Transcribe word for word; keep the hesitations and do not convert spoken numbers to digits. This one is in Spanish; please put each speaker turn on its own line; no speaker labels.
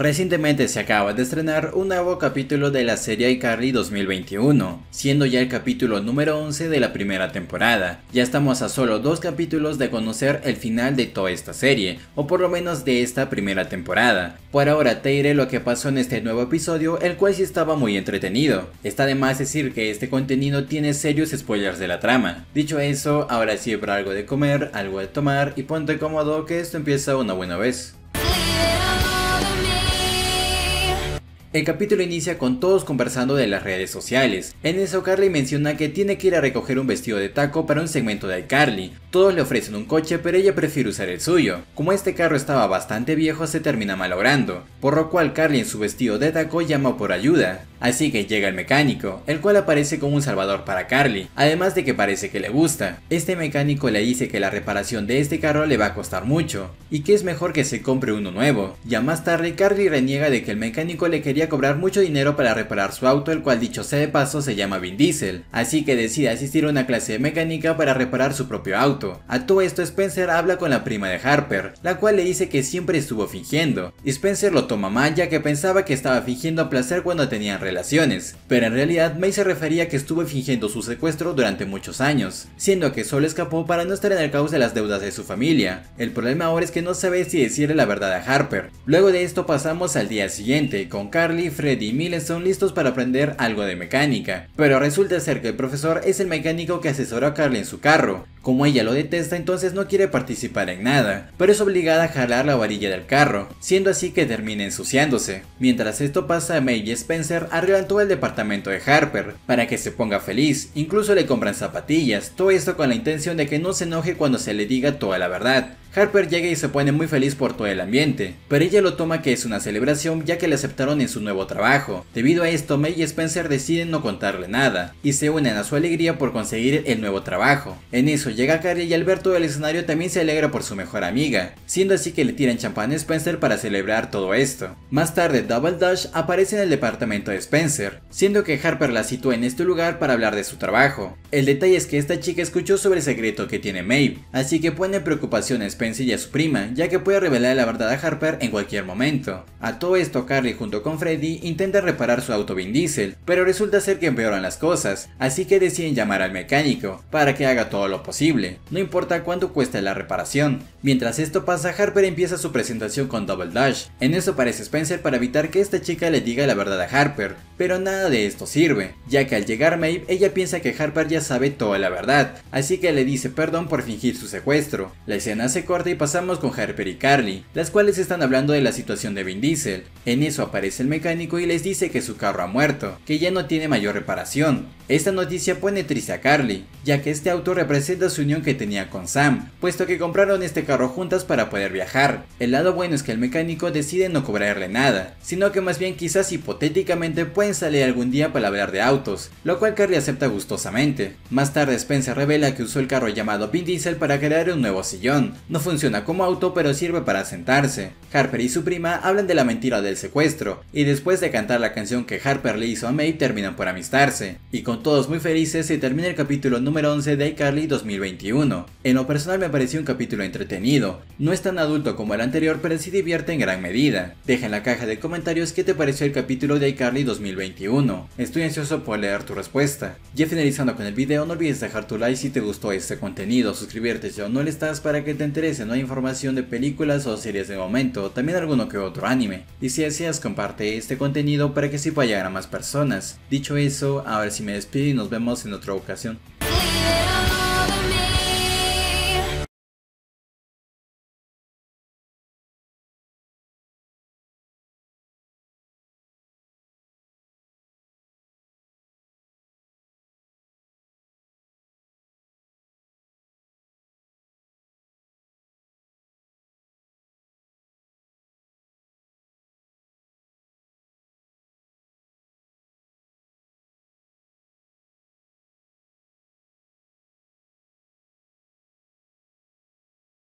Recientemente se acaba de estrenar un nuevo capítulo de la serie iCarly dos mil veintiuno, siendo ya el capítulo número once de la primera temporada. Ya estamos a solo dos capítulos de conocer el final de toda esta serie, o por lo menos de esta primera temporada. Por ahora te diré lo que pasó en este nuevo episodio, el cual sí estaba muy entretenido. Está de más decir que este contenido tiene serios spoilers de la trama. Dicho eso, ahora sí habrá algo de comer, algo de tomar y ponte cómodo que esto empieza una buena vez. El capítulo inicia con todos conversando de las redes sociales. En eso Carly menciona que tiene que ir a recoger un vestido de taco para un segmento de iCarly. Todos le ofrecen un coche pero ella prefiere usar el suyo. Como este carro estaba bastante viejo se termina malogrando, por lo cual Carly en su vestido de taco llama por ayuda. Así que llega el mecánico, el cual aparece como un salvador para Carly, además de que parece que le gusta. Este mecánico le dice que la reparación de este carro le va a costar mucho, y que es mejor que se compre uno nuevo. Ya más tarde Carly reniega de que el mecánico le quería cobrar mucho dinero para reparar su auto, el cual dicho sea de paso se llama Vin Diesel, así que decide asistir a una clase de mecánica para reparar su propio auto. A todo esto Spencer habla con la prima de Harper, la cual le dice que siempre estuvo fingiendo. Spencer lo toma mal ya que pensaba que estaba fingiendo placer cuando tenían relaciones, pero en realidad May se refería a que estuvo fingiendo su secuestro durante muchos años, siendo que solo escapó para no estar en el caos de las deudas de su familia. El problema ahora es que no sabe si decirle la verdad a Harper. Luego de esto pasamos al día siguiente, con Carly, Freddy y Miles son listos para aprender algo de mecánica, pero resulta ser que el profesor es el mecánico que asesoró a Carly en su carro. Como ella lo detesta, entonces no quiere participar en nada, pero es obligada a jalar la varilla del carro, siendo así que termina ensuciándose. Mientras esto pasa, May y Spencer arreglan todo el departamento de Harper para que se ponga feliz, incluso le compran zapatillas, todo esto con la intención de que no se enoje cuando se le diga toda la verdad. Harper llega y se pone muy feliz por todo el ambiente, pero ella lo toma que es una celebración ya que le aceptaron en su nuevo trabajo. Debido a esto, May y Spencer deciden no contarle nada, y se unen a su alegría por conseguir el nuevo trabajo. En eso llega Carly y al ver todo el escenario también se alegra por su mejor amiga, siendo así que le tiran champán a Spencer para celebrar todo esto. Más tarde, Double Dash aparece en el departamento de Spencer, siendo que Harper la sitúa en este lugar para hablar de su trabajo. El detalle es que esta chica escuchó sobre el secreto que tiene Maeve, así que pone en preocupación a Spencer y a su prima, ya que puede revelar la verdad a Harper en cualquier momento. A todo esto, Carly junto con Freddy intenta reparar su auto Vin Diesel, pero resulta ser que empeoran las cosas, así que deciden llamar al mecánico para que haga todo lo posible, no importa cuánto cueste la reparación. Mientras esto pasa, Harper empieza su presentación con Double Dash. En eso aparece Spencer para evitar que esta chica le diga la verdad a Harper, pero nada de esto sirve, ya que al llegar Maeve, ella piensa que Harper ya sabe toda la verdad, así que le dice perdón por fingir su secuestro. La escena se corta y pasamos con Harper y Carly, las cuales están hablando de la situación de Vin Diesel. En eso aparece el mecánico y les dice que su carro ha muerto, que ya no tiene mayor reparación. Esta noticia pone triste a Carly, ya que este auto representa su unión que tenía con Sam, puesto que compraron este carro juntas para poder viajar. El lado bueno es que el mecánico decide no cobrarle nada, sino que más bien quizás hipotéticamente pueden salir algún día para hablar de autos, lo cual Carly acepta gustosamente. Más tarde Spencer revela que usó el carro llamado Vin Diesel para crear un nuevo sillón. No funciona como auto pero sirve para sentarse. Harper y su prima hablan de la mentira del secuestro, y después de cantar la canción que Harper le hizo a May terminan por amistarse, y con todos muy felices se termina el capítulo número once de iCarly dos mil veintiuno. En lo personal me pareció un capítulo entretenido, no es tan adulto como el anterior pero sí divierte en gran medida. Deja en la caja de comentarios qué te pareció el capítulo de iCarly dos mil veintiuno, estoy ansioso por leer tu respuesta. Ya finalizando con el video, no olvides dejar tu like si te gustó este contenido, suscribirte si aún no lo estás para que te enteres de nueva información de películas o series de momento, también alguno que otro anime, y si deseas comparte este contenido para que así pueda llegar a más personas. Dicho eso, ahora sí me despido y nos vemos en otra ocasión.